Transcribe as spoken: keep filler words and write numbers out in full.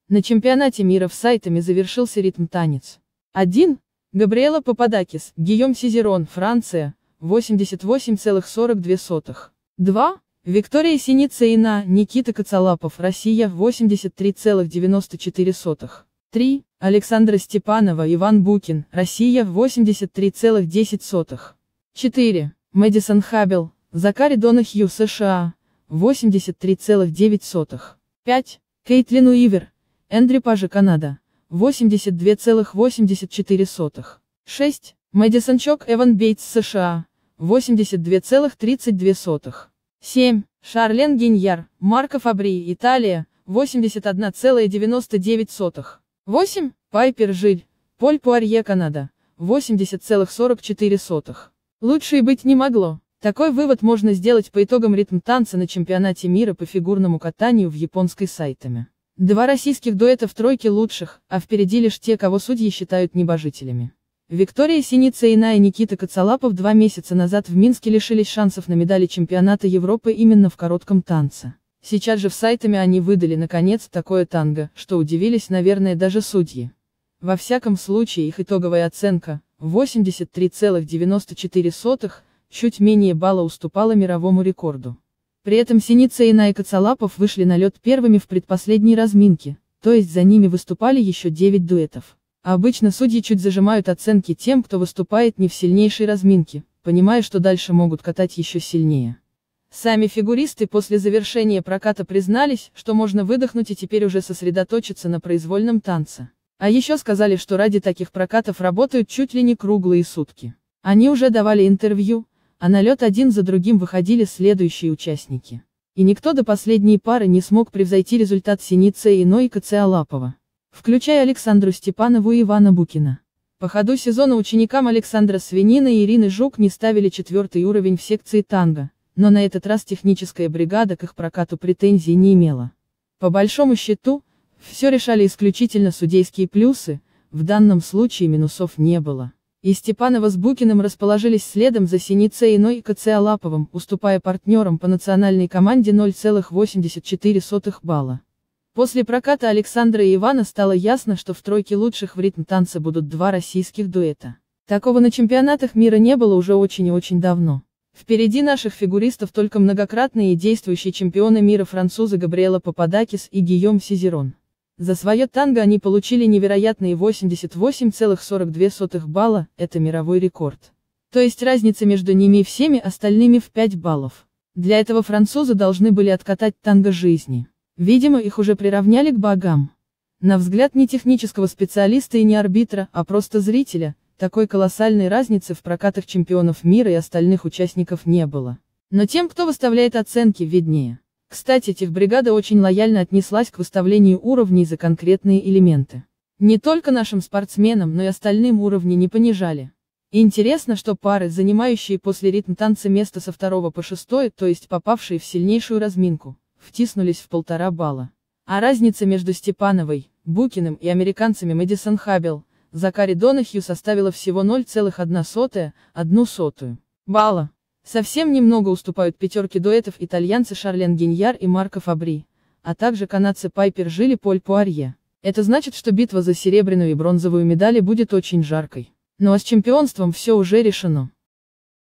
На чемпионате мира в Сайтаме завершился ритм-танец. один. Габриэла Пападакис, Гийом Сизерон, Франция, восемьдесят восемь целых сорок две сотых. два. Виктория Синицына, Никита Коцалапов, Россия, восемьдесят три целых девяносто четыре сотых. три. Александра Степанова, Иван Букин, Россия, восемьдесят три целых десять сотых. четыре. Мэдисон Хабел, Закари Донахью, США, восемьдесят три целых девять сотых. пять. Кейтлин Уивер, Эндрю Пажи, Канада, восемьдесят два целых восемьдесят четыре сотых. шесть. Мэдисон Чок Эван Бейтс, США, восемьдесят два целых тридцать две сотых. семь. Шарлен Гиньяр, Марко Фабри, Италия, восемьдесят один целых девяносто девять сотых. восемь. Пайпер Жиль, Поль Пуарье, Канада, восемьдесят целых сорок четыре сотых. Лучше и быть не могло. Такой вывод можно сделать по итогам ритм-танца на чемпионате мира по фигурному катанию в японской Сайтаме. Два российских дуэта в тройке лучших, а впереди лишь те, кого судьи считают небожителями. Виктория Синицына и Никита Коцалапов два месяца назад в Минске лишились шансов на медали чемпионата Европы именно в коротком танце. Сейчас же в Сайтаме они выдали, наконец, такое танго, что удивились, наверное, даже судьи. Во всяком случае, их итоговая оценка – восемьдесят три целых девяносто четыре сотых, чуть менее балла уступала мировому рекорду. При этом Синицына и Коцалапов вышли на лед первыми в предпоследней разминке, то есть за ними выступали еще девять дуэтов. А обычно судьи чуть зажимают оценки тем, кто выступает не в сильнейшей разминке, понимая, что дальше могут катать еще сильнее. Сами фигуристы после завершения проката признались, что можно выдохнуть и теперь уже сосредоточиться на произвольном танце. А еще сказали, что ради таких прокатов работают чуть ли не круглые сутки. Они уже давали интервью, а на лед один за другим выходили следующие участники. И никто до последней пары не смог превзойти результат Синицыной и Коцалапова, включая Александру Степанову и Ивана Букина. По ходу сезона ученикам Александра Свинина и Ирины Жук не ставили четвертый уровень в секции танго, но на этот раз техническая бригада к их прокату претензий не имела. По большому счету, все решали исключительно судейские плюсы, в данном случае минусов не было. И Степанова с Букиным расположились следом за Синицыной и Коцалаповым, уступая партнерам по национальной команде ноль целых восемьдесят четыре сотых балла. После проката Александра и Ивана стало ясно, что в тройке лучших в ритм-танце будут два российских дуэта. Такого на чемпионатах мира не было уже очень и очень давно. Впереди наших фигуристов только многократные и действующие чемпионы мира французы Габриэла Пападакис и Гийом Сизерон. За свое танго они получили невероятные восемьдесят восемь целых сорок две сотых балла, это мировой рекорд. То есть разница между ними и всеми остальными в пять баллов. Для этого французы должны были откатать танго жизни. Видимо, их уже приравняли к богам. На взгляд не технического специалиста и не арбитра, а просто зрителя, такой колоссальной разницы в прокатах чемпионов мира и остальных участников не было. Но тем, кто выставляет оценки, виднее. Кстати, техбригада очень лояльно отнеслась к выставлению уровней за конкретные элементы. Не только нашим спортсменам, но и остальным уровни не понижали. И интересно, что пары, занимающие после ритм-танца место со второго по шестое, то есть попавшие в сильнейшую разминку, втиснулись в полтора балла. А разница между Степановой, Букиным и американцами Мэдисон Хабел, Закари Донахью составила всего ноль целых одна сотая, одну сотую балла. Совсем немного уступают пятерке дуэтов итальянцы Шарлен Гиньяр и Марко Фабри, а также канадцы Пайпер Жиль и Поль Пуарье. Это значит, что битва за серебряную и бронзовую медали будет очень жаркой. Ну а с чемпионством все уже решено.